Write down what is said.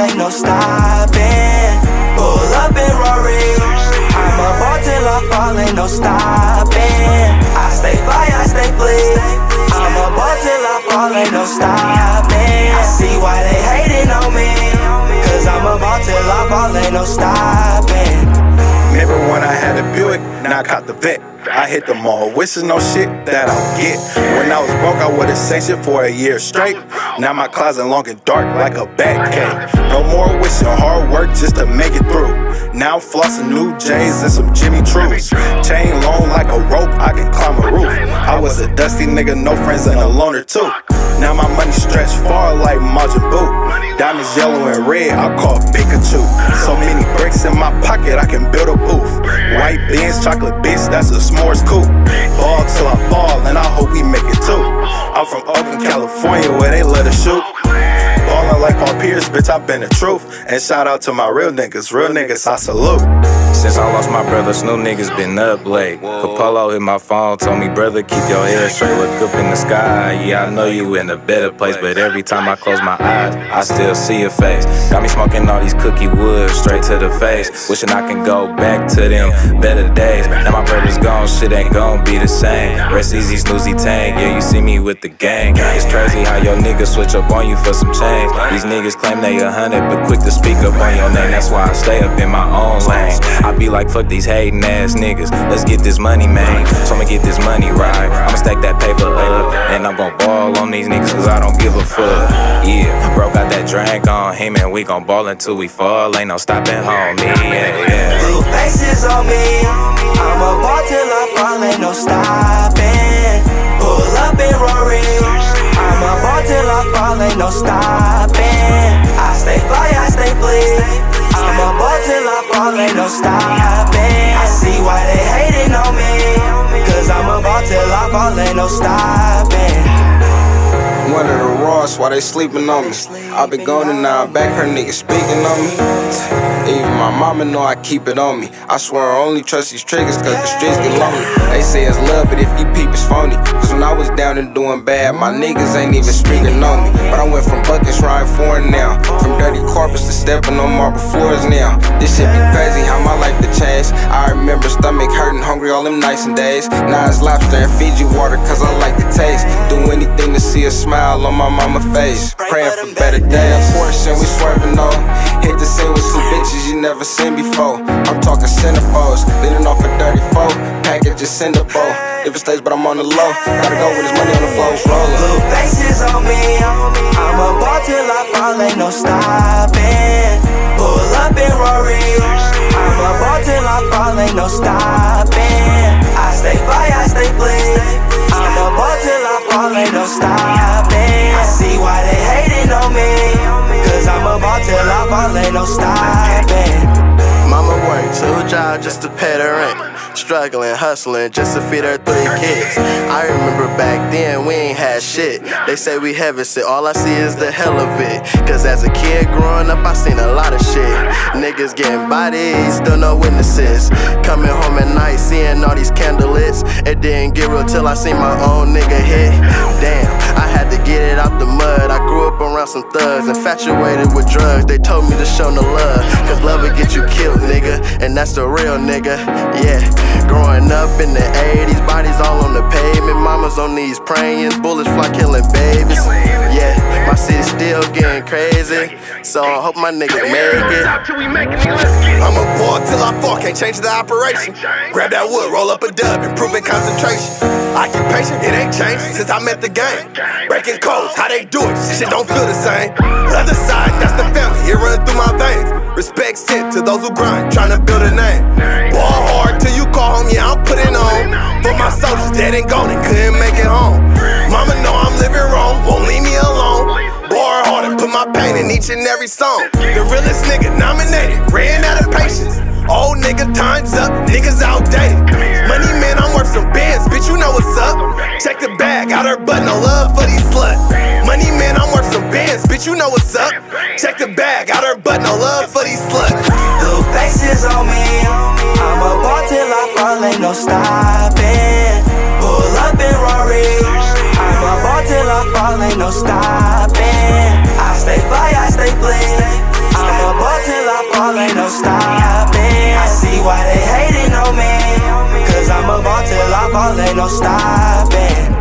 ain't no stopping. Pull up in Rory, I'ma ball till I fall, ain't no stopping. I stay fly, I stay fleet, I'ma ball till I fall, ain't no stopping. I see why they hating on me, cause I'ma ball till I fall, ain't no stopping. Remember when I had a Buick, now I caught the Vet. I hit the mall, wishing no shit that I'll get. When I was broke, I would've sanctioned for a year straight. Now my closet long and dark like a bat cave. No more wishing, hard work just to make it through. Now I'm flossing new J's and some Jimmy Choos. Chain long like a rope, I can climb a roof. I was a dusty nigga, no friends and a loner too. Now my money stretched far like Majin Buu. Diamonds yellow and red, I call Pikachu. So many bricks in my pocket, I can build a booth. White beans, chocolate bits, that's a s'mores coupe. Ball till I fall, and I hope we make it too. I'm from Oakland, California, where they let us shoot. Ballin' like Paul Pierce, bitch, I been the truth. And shout out to my real niggas, I salute. Since I lost my brother, new niggas been up late. Capolo hit my phone, told me, brother, keep your head straight. Look up in the sky, yeah, I know you in a better place. But every time I close my eyes, I still see your face. Got me smoking all these cookie woods straight to the face. Wishing I can go back to them better days. Now my brother's gone, shit ain't gon' be the same. Rest easy, snoozy tang, yeah, you see me with the gang. It's crazy how your niggas switch up on you for some change. These niggas claim they 100, but quick to speak up on your name. That's why I stay up in my own lane. I be like, fuck these hating ass niggas, let's get this money, man. So I'ma get this money right, I'ma stack that paper up, and I'm gon' ball on these niggas cause I don't give a fuck. Yeah, bro got that drink on him and we gon' ball until we fall, ain't no stopping homie, yeah. Blue faces on me, I'ma ball till I fall, ain't no stopping. Pull up in Rory, I'ma ball till I fall, ain't no stopping. I stay fly, I stay fleet, I'ma ball till I fall, ain't no stopping. I see why they hating on me, cause I'ma ball till I fall, ain't no stopping. One of the Ross, why they sleeping on me? I been gone and now I'm back, her niggas speaking on me. Even my mama know I keep it on me. I swear I only trust these triggers cause the streets get lonely. They say it's love, but if you peep it's phony. Cause when I was down and doing bad, my niggas ain't even speaking on me. But I went from buckets riding foreign now, from dirty carpets to stepping on marble floors now. This shit be crazy how my life done changed. I remember stomach hurting, hungry all them nights and days. Now it's lobster and Fiji water cause I like the taste. Do anything to see a smile on my mama's face. Praying for better days. Porsche and we swerving on. Hit the scene with two bitches you never seen before. I'm talking centerfolds, leaning off a dirty foe. Package is sendable. If it stays, but I'm on the low. Gotta go with his money on the floor, roller. Blue faces on me, I'ma ball till I fall, ain't no stopping. Pull up in Rory, I'ma ball till I fall, ain't no stopping. I stay fly, I stay fleet, I'ma ball till I fall, ain't no stopping. I see why they hating on me, cause I'ma ball till I fall, ain't no stopping. Mama worked 2 jobs just to pay the rent. Struggling, hustling just to feed her 3 kids. I remember back then we ain't had shit. They say we heaven sit, all I see is the hell of it. Cause as a kid growing up I seen a lot of shit. Niggas getting bodies, still no witnesses. Coming home at night seeing all these candlelits. It didn't get real till I seen my own nigga hit. Damn, I had to get it out the mud. I grew up around some thugs, infatuated with drugs. They told me to show no love, cause love will get you killed, nigga. And that's the real nigga, yeah. Growing up in the 80s, bodies all on the pavement. Mamas on knees praying, bullets fly killing babies. Yeah, my city's still getting crazy, so I hope my niggas make it. I'ma ball till I fall, can't change the operation. Grab that wood, roll up a dub, improving concentration. Occupation, it ain't changed since I met the game. Breaking codes, how they do it, shit don't feel the same. Other side, that's the family, it runs through my veins. Respect sent to those who grind, tryna build a name. Ball hard till you call home, yeah, I'm putting on. For my soldiers dead and gone and couldn't make it home. Mama know I'm living wrong, won't leave me alone. Bar hard and put my pain in each and every song. The realest nigga nominated, ran out of patience. Old nigga, time's up, niggas outdated. Money man, I'm worth some bands, bitch, you know what's up. Check the bag, out her butt, no love for these sluts. Money man, I'm worth some bands, bitch, you know what's up. Check the bag, out her butt, no love for these sluts. Blue faces on me, I'ma ball till I fall, ain't no stopping. Pull up in Rory, I'ma ball till I fall, ain't no stopping. I stay fly, I stay fleet, fall, ain't no stopping.